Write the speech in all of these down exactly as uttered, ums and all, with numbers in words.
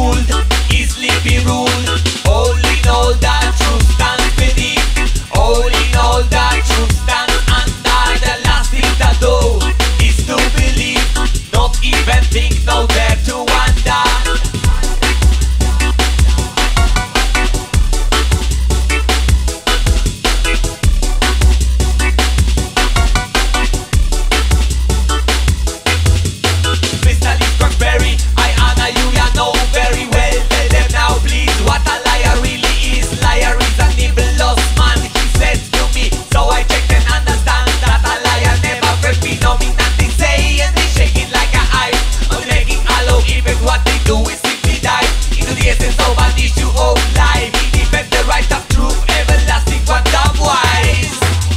fooled, easily be ruled. Only know that truth stands beneath. Only know that truth stands under. The last thing to do is to believe, not even think, no dare to wonder. Mister Lee Crackberry, I honor you, you know very well. Tell them now please what a liar really is. Liar is an evil lost man, he said to me. So I checked and understand that a liar never felt me. No mean nothing say and they shaking like a eye. I'm making hollow even what they do is simply dive into the essence of an issue of life. He defend the right of truth, everlasting quantum wise.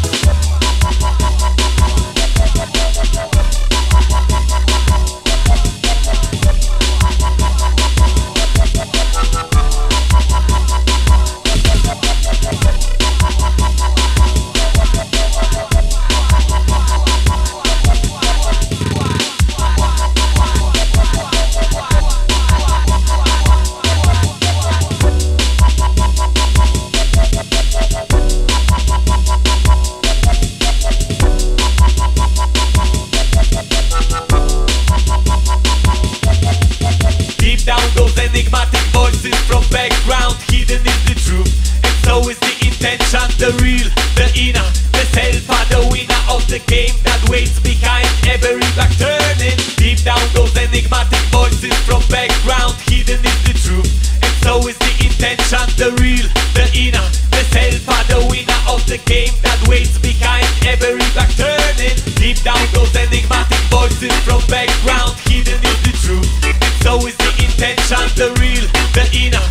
Deep down those enigmatic voices from background, hidden is the truth, and so is the intention. The real, the inner, the self are the winner of the game that waits behind every back turning. Deep down those enigmatic voices from background, hidden is the truth, and so is the intention. The real, the inner, the self are the winner of the game that waits behind every back turning. Deep down those enigmatic voices from background, hidden is the truth, and so is the intention. The real, the inner,